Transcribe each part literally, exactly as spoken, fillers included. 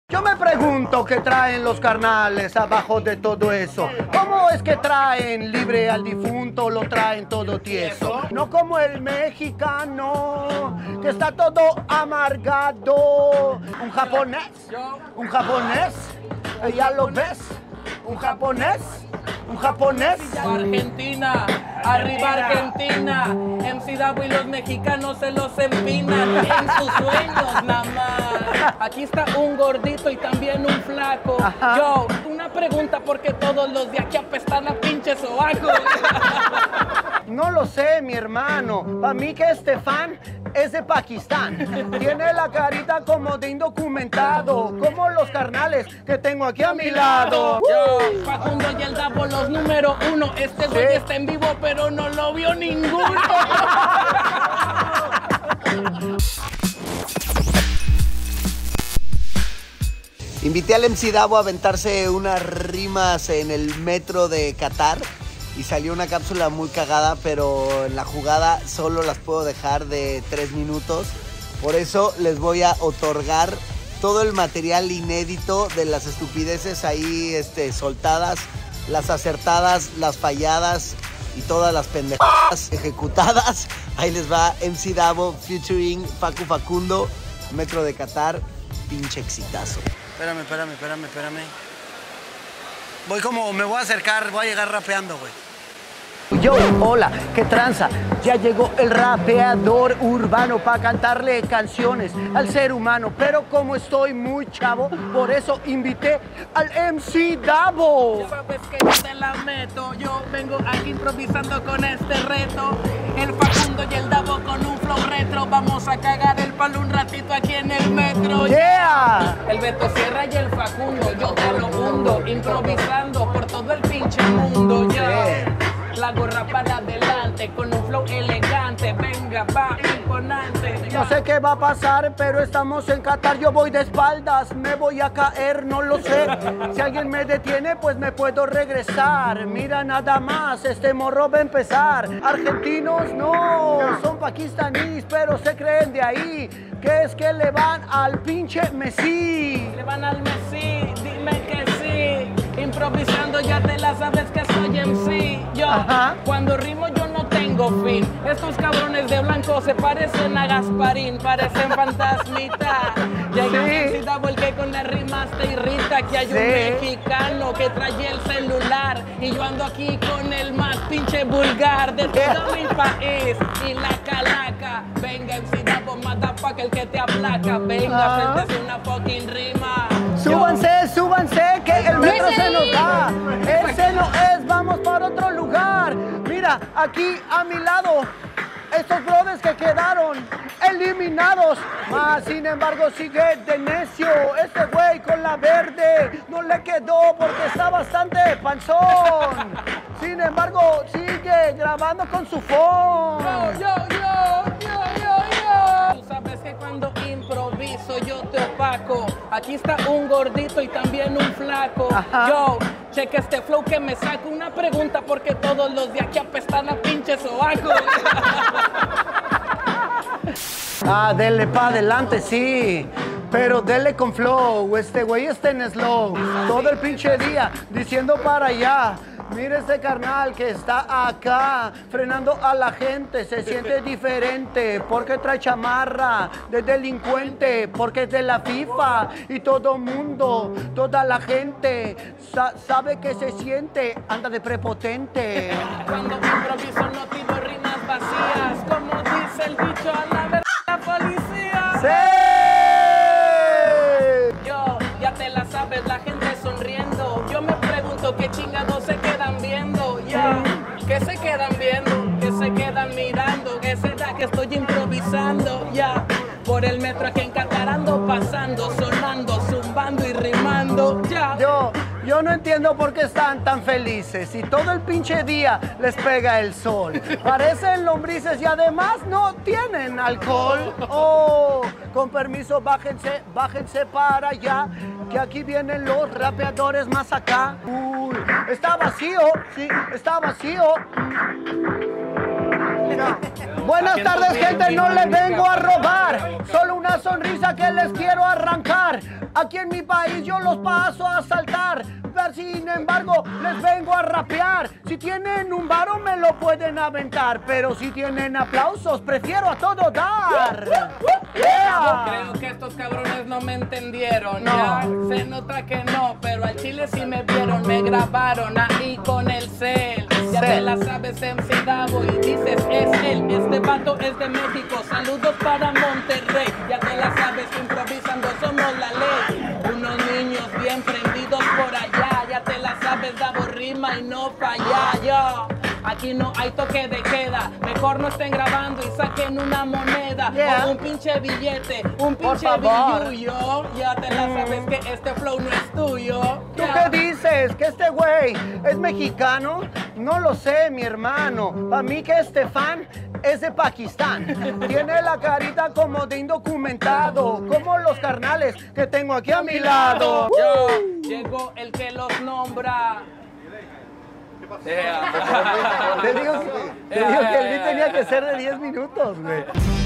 Yo me pregunto qué traen los carnales abajo de todo eso. ¿Cómo es que traen libre al difunto, lo traen todo tieso? No como el mexicano, que está todo amargado. Un japonés, un japonés, ¿ya lo ves? Un japonés, un japonés. Argentina, arriba Argentina. M C Davo y los mexicanos se los empinan en sus sueños nada más. Aquí está un gordito y también un flaco. Ajá. Yo, una pregunta, ¿por qué todos los de aquí apestan a pinches sobacos? No lo sé, mi hermano. Para mí que Estefan es de Pakistán. Tiene la carita como de indocumentado, como los carnales que tengo aquí a mi lado. Yo, Facundo y el Davo, los número uno. Este güey Sí. está en vivo, pero no lo vio ninguno. Invité al M C Davo a aventarse unas rimas en el metro de Qatar y salió una cápsula muy cagada, pero en la jugada solo las puedo dejar de tres minutos. Por eso les voy a otorgar todo el material inédito de las estupideces ahí este, soltadas, las acertadas, las falladas y todas las pendejadas ejecutadas. Ahí les va M C Davo featuring Facu Facundo, metro de Qatar, pinche exitazo. Espérame, espérame, espérame, espérame. Voy como, me voy a acercar, voy a llegar rapeando, güey. Yo, hola, qué tranza. Ya llegó el rapeador urbano para cantarle canciones al ser humano. Pero como estoy muy chavo, por eso invité al M C Davo. Ya sabes que no te la meto, yo vengo aquí improvisando con este reto. El Facundo y el Davo con un flow retro. Vamos a cagar el palo un ratito aquí en el metro. Yeah. El Beto Sierra y el Facundo, yo te lo hundo, improvisando por todo el pinche mundo. Ya. La gorra para adelante, con un flow elegante. Venga, va, imponente. No sé qué va a pasar, pero estamos en Qatar. Yo voy de espaldas, me voy a caer, no lo sé. Si alguien me detiene, pues me puedo regresar. Mira nada más, este morro va a empezar. Argentinos no, son pakistaníes, pero se creen de ahí. Que es que le van al pinche Messi. Le van al Messi, dime que sí. Improvisando ya te la sabes que soy M C. Yo, Ajá. cuando rimo yo no tengo fin. Estos cabrones de blanco se parecen a Gasparín, parecen fantasmita. Llega Sí. M C Davo, el que con las rimas te irrita. Aquí hay Sí. un mexicano que trae el celular y yo ando aquí con el más pinche vulgar de todo mi país. Y la calaca, venga M C Davo, motherfucker, el que te aplaca. Venga, Ajá. frente una fucking rima. Súbanse, súbanse, que el metro se nos da. Ese no es, vamos para otro lugar. Mira, aquí a mi lado, estos brothers que quedaron eliminados. Más sin embargo sigue de necio. Este güey con la verde no le quedó porque está bastante panzón. Sin embargo sigue grabando con su phone. Yo, yo, yo, yo, yo, yo. Tú sabes que cuando improviso yo te opaco. Aquí está un gordito y también un flaco. Ajá. Yo, cheque este flow que me saco. Una pregunta, porque todos los de aquí apestan a pinches sobacos. Ah, dele pa' adelante, sí. Pero dele con flow. Este güey está en slow. Todo el pinche día diciendo para allá. Mira este carnal que está acá frenando a la gente, se siente diferente porque trae chamarra de delincuente, porque es de la FIFA y todo mundo, toda la gente sa sabe que se siente, anda de prepotente. Cuando improviso no tiro rimas vacías, como dice el dicho, a la verdad la policía. ¡Sí! Yo, ya te la sabes, la gente sonriendo. Yo me pregunto qué chingados se quedan viendo. Ya, que se quedan viendo, que se quedan mirando. Que será que estoy improvisando. Ya, por el metro aquí en Qatar ando pasando, sonando, zumbando y rimando. Ya. Yo, yo no entiendo por qué están tan felices y todo el pinche día les pega el sol. Parecen lombrices y además no tienen alcohol. Oh, con permiso, bájense, bájense para allá, que aquí vienen los rapeadores más acá. Uy, está vacío, sí, está vacío. No. Buenas tardes, gente, no les vengo a robar, solo una sonrisa que les quiero arrancar. Aquí en mi país yo los paso a saltar. Pero sin embargo, les vengo a rapear. Si tienen un varo me lo pueden aventar, pero si tienen aplausos prefiero a todo dar. Yeah. Creo que estos cabrones no me entendieron. No. Ya se nota que no, pero al chile sí me vieron, me grabaron ahí con el cel. Ya te la sabes, M C Davo, y dices es él. Este vato es de México. Saludos para Monterrey. Ya te la sabes, improvisando somos la ley. Unos niños bien prendidos por allá. Ya te la sabes, Davo rima y no falla. Yo. Aquí no hay toque de queda. Mejor no estén grabando y saquen una moneda. Yeah. O un pinche billete, un Por pinche favor. billuyo. Ya te la sabes que este flow no es tuyo. ¿Tú Yeah. qué dices? ¿Que este güey es mexicano? No lo sé, mi hermano. Para mí que este fan es de Pakistán. Tiene la carita como de indocumentado, como los carnales que tengo aquí a mi lado. Yo, llegó el que los nombra. Yeah. Te digo que, te digo que el beat tenía que ser de diez minutos, güey.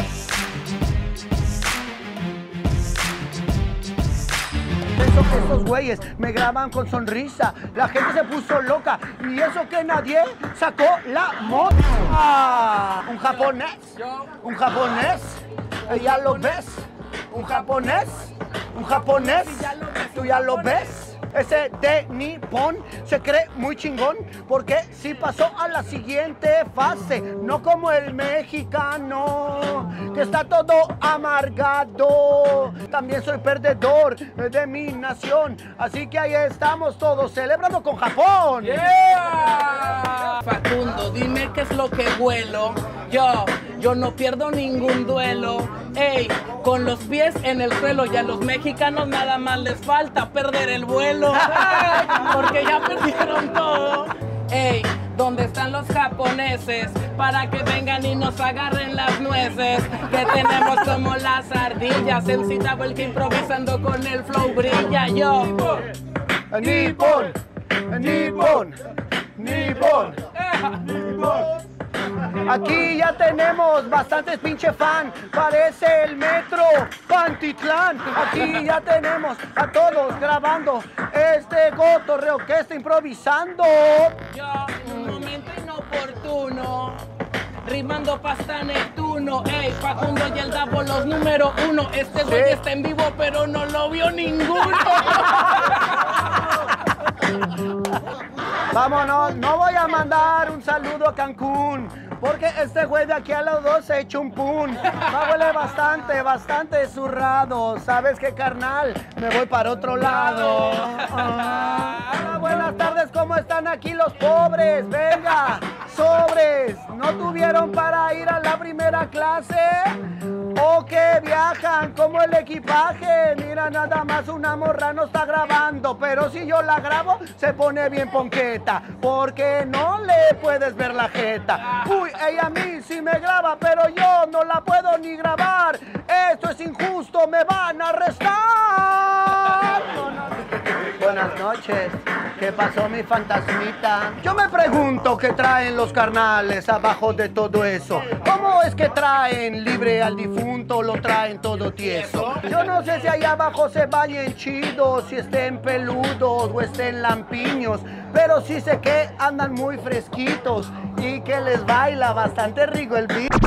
Pienso que esos güeyes me graban con sonrisa. La gente se puso loca y eso que nadie sacó la moda. Un japonés, un japonés, eh, ya lo ves. Un japonés, un japonés, tú ya lo ves. Ese de Nippon se cree muy chingón porque sí pasó a la siguiente fase, no como el mexicano que está todo amargado. También soy perdedor de mi nación, así que ahí estamos todos celebrando con Japón. Yeah. Facundo, dime qué es lo que vuelo. Yo, yo no pierdo ningún duelo. Ey, con los pies en el suelo, y a los mexicanos nada más les falta perder el vuelo. Ay, porque ya perdieron todo. Ey, ¿dónde están los japoneses? Para que vengan y nos agarren las nueces. Que tenemos como las ardillas. M C Davo el que improvisando con el flow brilla. Yo, Nippon, Nippon, Nippon, Nippon. Aquí ya tenemos bastantes pinche fan, parece el metro Pantitlán. Aquí ya tenemos a todos grabando este cotorreo que está improvisando. yo, en un momento inoportuno, rimando pasta Neptuno. Ey, Facundo y el Davo los número uno. Este güey Sí. está en vivo, pero no lo vio ninguno. Vámonos, no voy a mandar un saludo a Cancún, porque este güey de aquí a los dos se echó un pun. Va a huele bastante, bastante zurrado. ¿Sabes qué, carnal? Me voy para otro lado. Ah, hola, buenas tardes, ¿cómo están aquí los pobres? Venga, sobres. ¿No tuvieron para ir a la primera clase? ¿O que viajan como el equipaje? Mira, nada más una morra no está grabando, pero si yo la grabo, se pone bien ponqueta, porque no le puedes ver la jeta. Uy, ella a mí sí me graba, pero yo no la puedo ni grabar. Esto es injusto, me van a arrestar. Buenas noches. ¿Qué pasó, mi fantasmita? Yo me pregunto qué traen los carnales abajo de todo eso. ¿Cómo es que traen libre al difunto, lo traen todo tieso? Yo no sé si allá abajo se bañen chidos, si estén peludos o estén lampiños, pero sí sé que andan muy fresquitos y que les baila bastante rico el beat.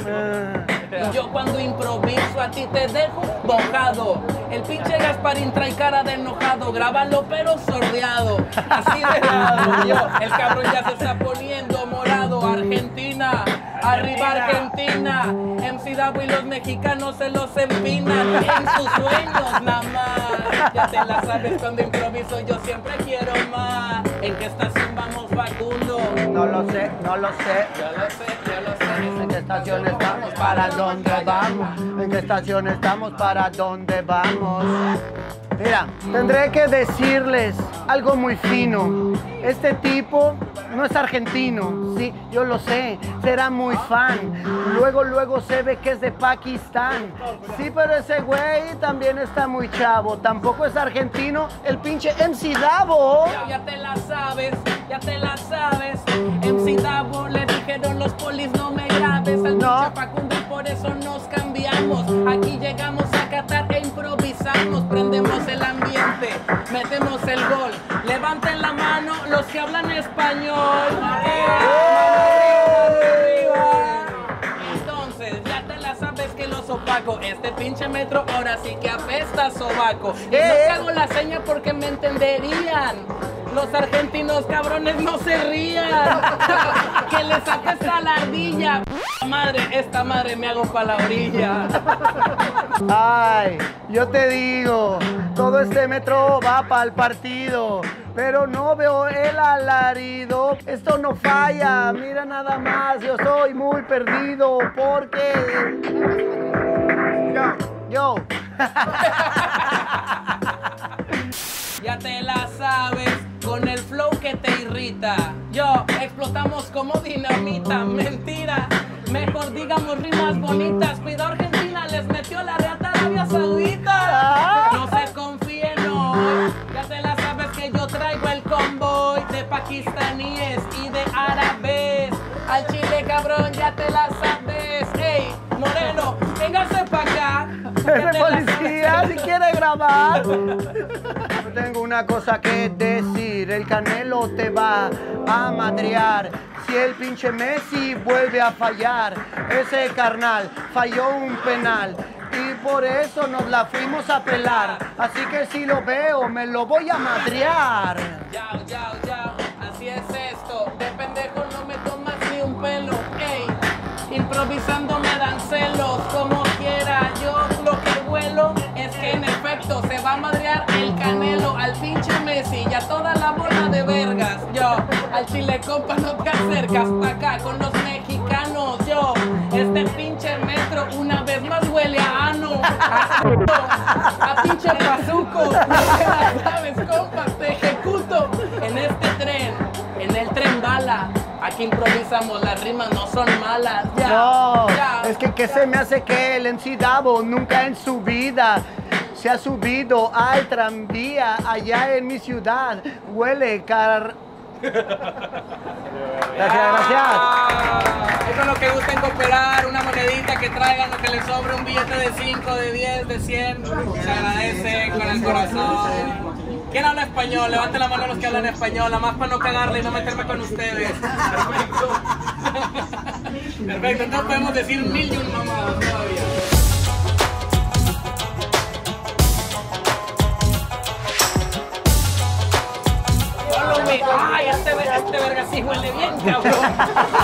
Y yo cuando improviso a ti te dejo bocado. El pinche Gasparín trae cara de enojado. Grábalo pero sordeado. Así de lado. Yo, el cabrón ya se está poniendo morado. Argentina, arriba Argentina. M C Davo y los mexicanos se los empinan en sus sueños nada más. Ya te la sabes, cuando improviso yo siempre quiero más. ¿En qué estación vamos, Facundo? No lo sé, no lo sé. Yo lo sé, yo lo sé. ¿En qué estación estamos? ¿Para dónde vamos? ¿En qué estación estamos? ¿Para dónde vamos? Mira, tendré que decirles algo muy fino. Este tipo no es argentino, sí, yo lo sé, será muy fan. Luego, luego se ve que es de Pakistán. Sí, pero ese güey también está muy chavo. Tampoco es argentino, el pinche M C Davo. Ya, ya te la sabes, ya te la sabes. M C Davo le dijeron los polis no me grabes al No. pinche Facundo y por eso nos cambiamos. Aquí llegamos a Qatar e improvisamos, prendemos el ambiente, metemos el gol. Levanten la mano los que hablan español. ¡Eh! ¡Mano arriba! Entonces, ya te la sabes que los opaco. Este pinche metro ahora sí que apesta sobaco. Y no te hago la seña porque me entenderían. Los argentinos cabrones no se rían. Que le saques a la ardilla. Madre, esta madre me hago pa' la orilla. Ay, yo te digo, todo este metro va para el partido, pero no veo el alarido. Esto no falla, mira nada más, yo estoy muy perdido porque... Yo, yo. Ya te la sabes, con el flow que te irrita. Yo, explotamos como dinamita, mentira. Mejor digamos rimas bonitas. Cuidado, Argentina les metió la reata a Arabia Saudita. No se confíen hoy. Ya te la sabes que yo traigo el convoy de pakistaníes y de árabes. Al Chile, cabrón, ya te la sabes. Ey, Moreno, véngase pa' acá. Ese policía si quiere grabar. Tengo una cosa que decir, el Canelo te va a madrear. Si el pinche Messi vuelve a fallar, ese carnal falló un penal y por eso nos la fuimos a pelar. Así que si lo veo, me lo voy a madrear. Yao, yao, yao, así es esto. De pendejo no me tomas ni un pelo. Ey, improvisando me dan celos. Como quiera, yo lo que vuelo es que en efecto se va a madrear el Canelo al pinche Messi y a toda la bola de vergas. Yo, al Chile compa no te acercas pa' acá con los mexicanos. Yo, este pinche metro una vez más huele a ano, a, puto, a pinche pazuco. No te la sabes, compa, te ejecuto en este tren, en el tren bala. Aquí improvisamos, las rimas no son malas. Ya, No, ya, es que, que ya. se me hace que el M C Davo nunca en su vida se ha subido al tranvía allá en mi ciudad. Huele car... Gracias, gracias. Eso es lo que gusten cooperar, una monedita que traigan, lo que les sobre, un billete de cinco, de diez, de cien. Se agradece con el corazón. ¿Quién habla español? Levanten la mano los que hablan español, nada más para no cagarle y no meterme con ustedes. Perfecto. Perfecto, entonces podemos decir mil y un mamadas todavía. Follow me. Ay, este, este verga sí huele bien, cabrón.